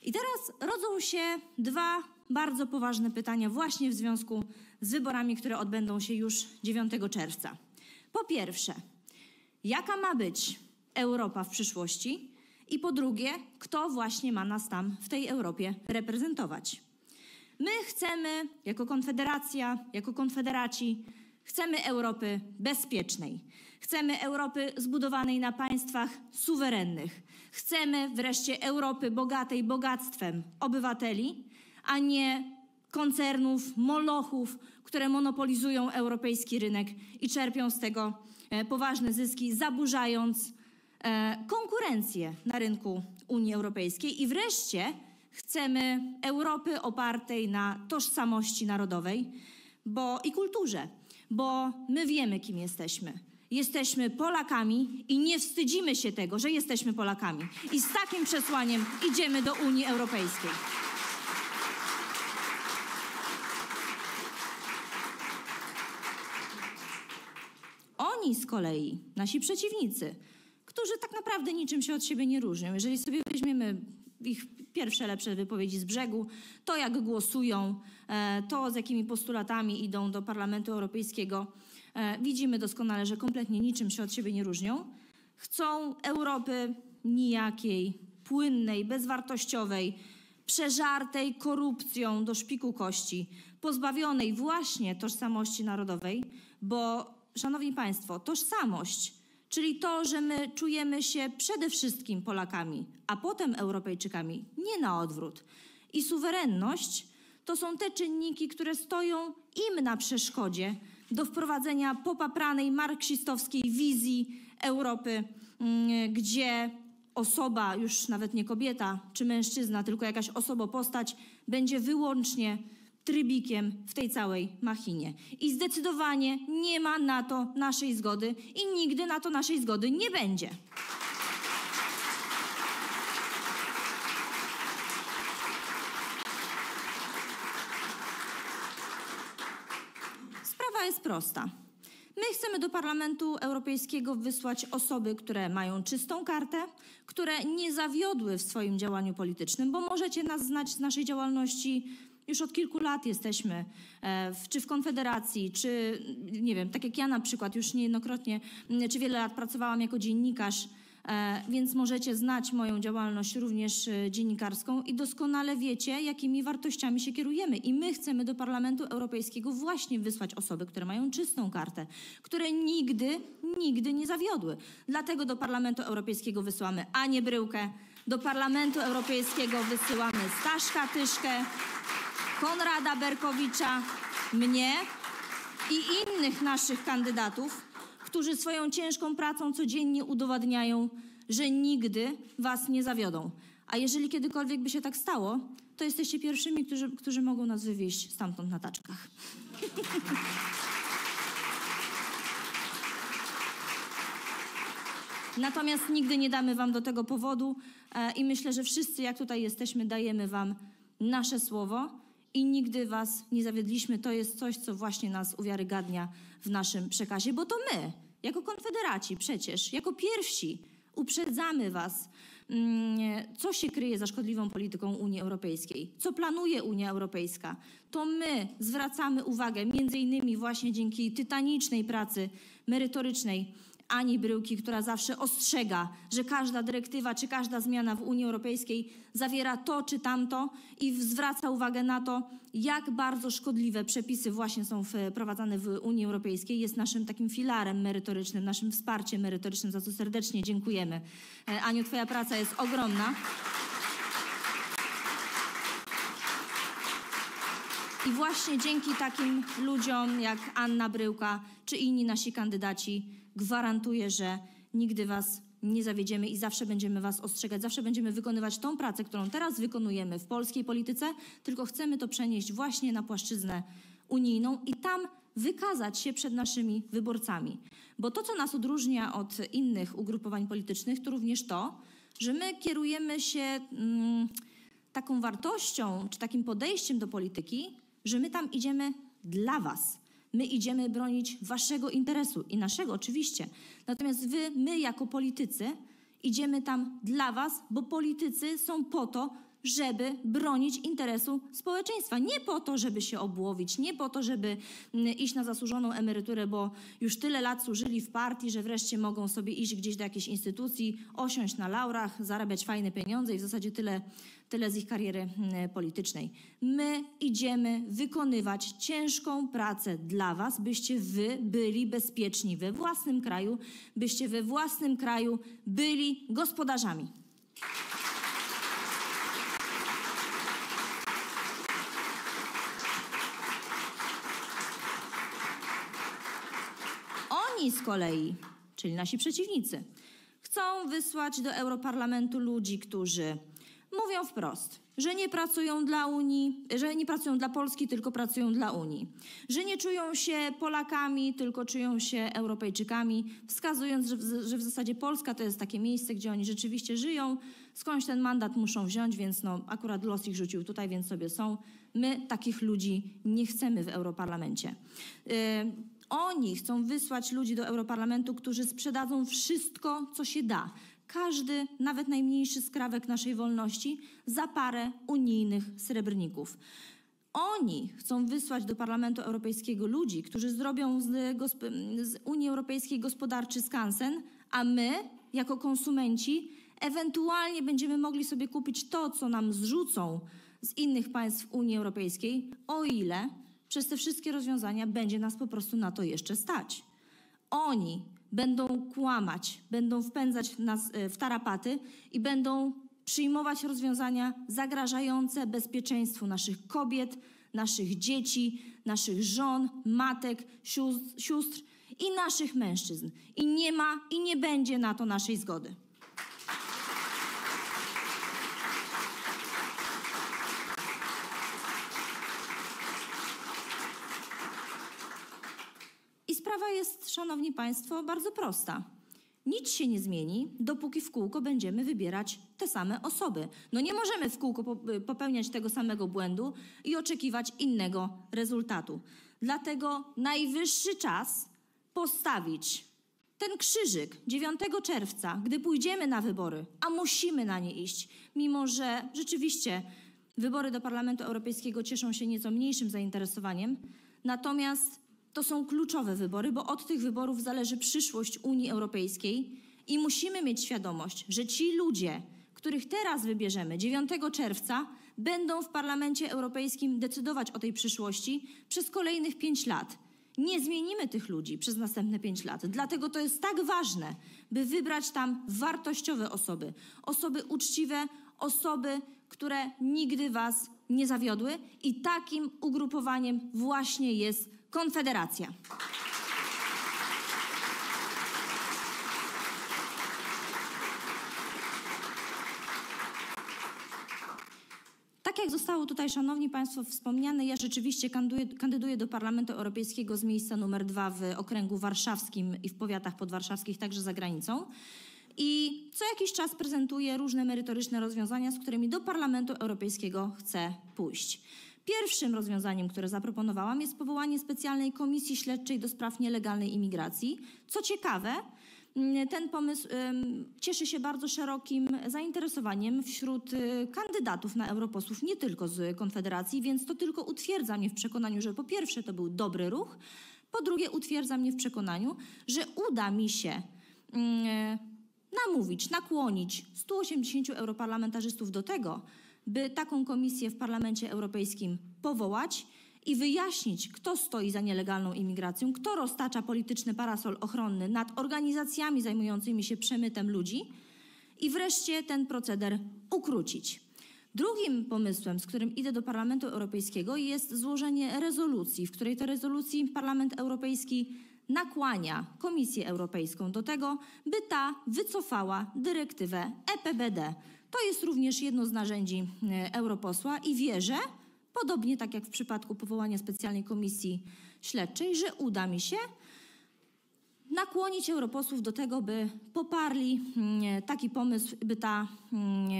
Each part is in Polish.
I teraz rodzą się dwa bardzo poważne pytania właśnie w związku z wyborami, które odbędą się już 9 czerwca. Po pierwsze, jaka ma być Europa w przyszłości? I po drugie, kto właśnie ma nas tam w tej Europie reprezentować? My chcemy, jako Konfederacja, jako konfederaci, chcemy Europy bezpiecznej. Chcemy Europy zbudowanej na państwach suwerennych. Chcemy wreszcie Europy bogatej bogactwem obywateli, a nie koncernów, molochów, które monopolizują europejski rynek i czerpią z tego poważne zyski, zaburzając konkurencję na rynku Unii Europejskiej. I wreszcie chcemy Europy opartej na tożsamości narodowej i kulturze, bo my wiemy, kim jesteśmy. Jesteśmy Polakami i nie wstydzimy się tego, że jesteśmy Polakami. I z takim przesłaniem idziemy do Unii Europejskiej. Oni z kolei, nasi przeciwnicy, którzy tak naprawdę niczym się od siebie nie różnią. Jeżeli sobie weźmiemy ich pierwsze lepsze wypowiedzi z brzegu, to jak głosują, to z jakimi postulatami idą do Parlamentu Europejskiego, widzimy doskonale, że kompletnie niczym się od siebie nie różnią. Chcą Europy nijakiej, płynnej, bezwartościowej, przeżartej korupcją do szpiku kości, pozbawionej właśnie tożsamości narodowej, bo, szanowni państwo, tożsamość, czyli to, że my czujemy się przede wszystkim Polakami, a potem Europejczykami, nie na odwrót. I suwerenność to są te czynniki, które stoją im na przeszkodzie do wprowadzenia popapranej marksistowskiej wizji Europy, gdzie osoba, już nawet nie kobieta czy mężczyzna, tylko jakaś osobopostać będzie wyłącznie trybikiem w tej całej machinie. I zdecydowanie nie ma na to naszej zgody i nigdy na to naszej zgody nie będzie. Sprawa jest prosta. My chcemy do Parlamentu Europejskiego wysłać osoby, które mają czystą kartę, które nie zawiodły w swoim działaniu politycznym, bo możecie nas znać z naszej działalności. Już od kilku lat jesteśmy, czy w Konfederacji, czy nie wiem, tak jak ja na przykład już niejednokrotnie, czy wiele lat pracowałam jako dziennikarz, więc możecie znać moją działalność również dziennikarską i doskonale wiecie, jakimi wartościami się kierujemy. I my chcemy do Parlamentu Europejskiego właśnie wysłać osoby, które mają czystą kartę, które nigdy nie zawiodły. Dlatego do Parlamentu Europejskiego wysyłamy Anię Bryłkę, do Parlamentu Europejskiego wysyłamy Staszka Tyszkę, Konrada Berkowicza, mnie i innych naszych kandydatów, którzy swoją ciężką pracą codziennie udowadniają, że nigdy was nie zawiodą. A jeżeli kiedykolwiek by się tak stało, to jesteście pierwszymi, którzy mogą nas wywieźć stamtąd na taczkach. Natomiast nigdy nie damy wam do tego powodu i myślę, że wszyscy, jak tutaj jesteśmy, dajemy wam nasze słowo i nigdy was nie zawiedliśmy. To jest coś, co właśnie nas uwiarygadnia w naszym przekazie, bo to my, jako konfederaci przecież, jako pierwsi uprzedzamy was, co się kryje za szkodliwą polityką Unii Europejskiej, co planuje Unia Europejska. To my zwracamy uwagę, między innymi właśnie dzięki tytanicznej pracy merytorycznej Ani Bryłki, która zawsze ostrzega, że każda dyrektywa czy każda zmiana w Unii Europejskiej zawiera to czy tamto i zwraca uwagę na to, jak bardzo szkodliwe przepisy właśnie są wprowadzane w Unii Europejskiej. Jest naszym takim filarem merytorycznym, naszym wsparciem merytorycznym, za co serdecznie dziękujemy. Aniu, twoja praca jest ogromna. I właśnie dzięki takim ludziom jak Anna Bryłka czy inni nasi kandydaci gwarantuję, że nigdy was nie zawiedziemy i zawsze będziemy was ostrzegać, zawsze będziemy wykonywać tą pracę, którą teraz wykonujemy w polskiej polityce, tylko chcemy to przenieść właśnie na płaszczyznę unijną i tam wykazać się przed naszymi wyborcami. Bo to, co nas odróżnia od innych ugrupowań politycznych, to również to, że my kierujemy się taką wartością czy takim podejściem do polityki, że my tam idziemy dla was. My idziemy bronić waszego interesu i naszego oczywiście. Natomiast my jako politycy idziemy tam dla was, bo politycy są po to, żeby bronić interesu społeczeństwa. Nie po to, żeby się obłowić, nie po to, żeby iść na zasłużoną emeryturę, bo już tyle lat służyli w partii, że wreszcie mogą sobie iść gdzieś do jakiejś instytucji, osiąść na laurach, zarabiać fajne pieniądze i w zasadzie tyle z ich kariery politycznej. My idziemy wykonywać ciężką pracę dla was, byście wy byli bezpieczni we własnym kraju, byście we własnym kraju byli gospodarzami. Oni z kolei, czyli nasi przeciwnicy, chcą wysłać do Europarlamentu ludzi, którzy mówią wprost, że nie pracują dla Unii, że nie pracują dla Polski, tylko pracują dla Unii, że nie czują się Polakami, tylko czują się Europejczykami, wskazując, że w zasadzie Polska to jest takie miejsce, gdzie oni rzeczywiście żyją, skądś ten mandat muszą wziąć, więc no, akurat los ich rzucił tutaj, więc sobie są. My takich ludzi nie chcemy w Europarlamencie. Oni chcą wysłać ludzi do Europarlamentu, którzy sprzedadzą wszystko, co się da. Każdy, nawet najmniejszy skrawek naszej wolności za parę unijnych srebrników. Oni chcą wysłać do Parlamentu Europejskiego ludzi, którzy zrobią z Unii Europejskiej gospodarczy skansen, a my, jako konsumenci, ewentualnie będziemy mogli sobie kupić to, co nam zrzucą z innych państw Unii Europejskiej, o ile przez te wszystkie rozwiązania będzie nas po prostu na to jeszcze stać. Oni będą kłamać, będą wpędzać nas w tarapaty i będą przyjmować rozwiązania zagrażające bezpieczeństwu naszych kobiet, naszych dzieci, naszych żon, matek, sióstr i naszych mężczyzn. I nie ma i nie będzie na to naszej zgody. Sprawa jest, szanowni państwo, bardzo prosta. Nic się nie zmieni, dopóki w kółko będziemy wybierać te same osoby. No nie możemy w kółko popełniać tego samego błędu i oczekiwać innego rezultatu. Dlatego najwyższy czas postawić ten krzyżyk 9 czerwca, gdy pójdziemy na wybory, a musimy na nie iść, mimo że rzeczywiście wybory do Parlamentu Europejskiego cieszą się nieco mniejszym zainteresowaniem, natomiast to są kluczowe wybory, bo od tych wyborów zależy przyszłość Unii Europejskiej i musimy mieć świadomość, że ci ludzie, których teraz wybierzemy 9 czerwca, będą w Parlamencie Europejskim decydować o tej przyszłości przez kolejnych 5 lat. Nie zmienimy tych ludzi przez następne 5 lat. Dlatego to jest tak ważne, by wybrać tam wartościowe osoby. Osoby uczciwe, osoby, które nigdy was nie zawiodły i takim ugrupowaniem właśnie jest Konfederacja. Tak jak zostało tutaj, szanowni państwo, wspomniane, ja rzeczywiście kandyduję do Parlamentu Europejskiego z miejsca numer 2 w okręgu warszawskim i w powiatach podwarszawskich, także za granicą. I co jakiś czas prezentuję różne merytoryczne rozwiązania, z którymi do Parlamentu Europejskiego chcę pójść. Pierwszym rozwiązaniem, które zaproponowałam, jest powołanie specjalnej komisji śledczej do spraw nielegalnej imigracji. Co ciekawe, ten pomysł cieszy się bardzo szerokim zainteresowaniem wśród kandydatów na europosłów, nie tylko z Konfederacji, więc to tylko utwierdza mnie w przekonaniu, że po pierwsze to był dobry ruch, po drugie utwierdza mnie w przekonaniu, że uda mi się namówić, nakłonić 180 europarlamentarzystów do tego, by taką komisję w Parlamencie Europejskim powołać i wyjaśnić, kto stoi za nielegalną imigracją, kto roztacza polityczny parasol ochronny nad organizacjami zajmującymi się przemytem ludzi i wreszcie ten proceder ukrócić. Drugim pomysłem, z którym idę do Parlamentu Europejskiego, jest złożenie rezolucji, w której to rezolucji Parlament Europejski nakłania Komisję Europejską do tego, by ta wycofała dyrektywę EPBD. To jest również jedno z narzędzi europosła i wierzę, podobnie tak jak w przypadku powołania specjalnej komisji śledczej, że uda mi się nakłonić europosłów do tego, by poparli taki pomysł, by ta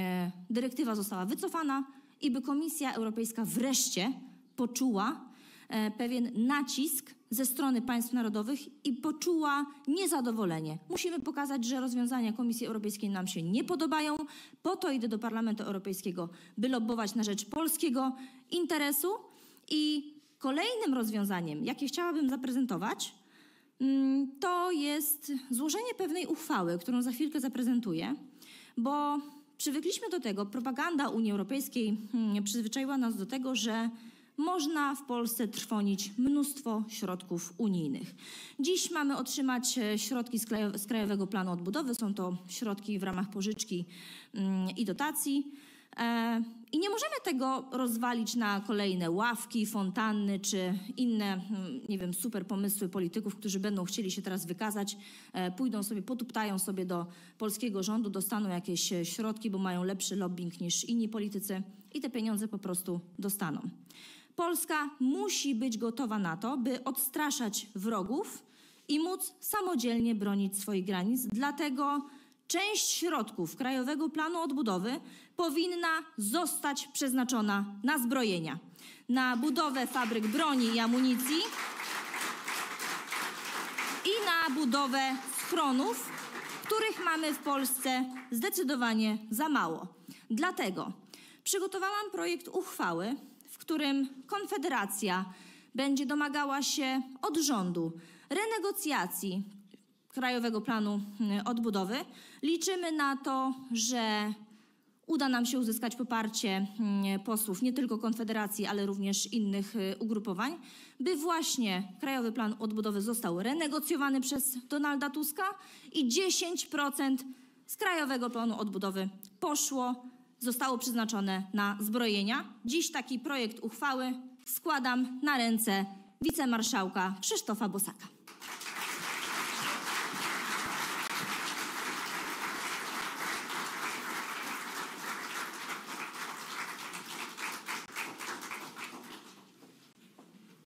dyrektywa została wycofana i by Komisja Europejska wreszcie poczuła, pewien nacisk ze strony państw narodowych i poczuła niezadowolenie. Musimy pokazać, że rozwiązania Komisji Europejskiej nam się nie podobają. Po to idę do Parlamentu Europejskiego, by lobbować na rzecz polskiego interesu. I kolejnym rozwiązaniem, jakie chciałabym zaprezentować, to jest złożenie pewnej uchwały, którą za chwilkę zaprezentuję, bo przywykliśmy do tego, propaganda Unii Europejskiej przyzwyczaiła nas do tego, że można w Polsce trwonić mnóstwo środków unijnych. Dziś mamy otrzymać środki z Krajowego Planu Odbudowy. Są to środki w ramach pożyczki i dotacji. I nie możemy tego rozwalić na kolejne ławki, fontanny czy inne, nie wiem, super pomysły polityków, którzy będą chcieli się teraz wykazać, pójdą sobie, potuptają sobie do polskiego rządu, dostaną jakieś środki, bo mają lepszy lobbying niż inni politycy i te pieniądze po prostu dostaną. Polska musi być gotowa na to, by odstraszać wrogów i móc samodzielnie bronić swoich granic. Dlatego część środków Krajowego Planu Odbudowy powinna zostać przeznaczona na zbrojenia, na budowę fabryk broni i amunicji i na budowę schronów, których mamy w Polsce zdecydowanie za mało. Dlatego przygotowałam projekt uchwały, w którym Konfederacja będzie domagała się od rządu renegocjacji Krajowego Planu Odbudowy. Liczymy na to, że uda nam się uzyskać poparcie posłów nie tylko Konfederacji, ale również innych ugrupowań, by właśnie Krajowy Plan Odbudowy został renegocjowany przez Donalda Tuska i 10% z Krajowego Planu Odbudowy zostało przeznaczone na zbrojenia. Dziś taki projekt uchwały składam na ręce wicemarszałka Krzysztofa Bosaka.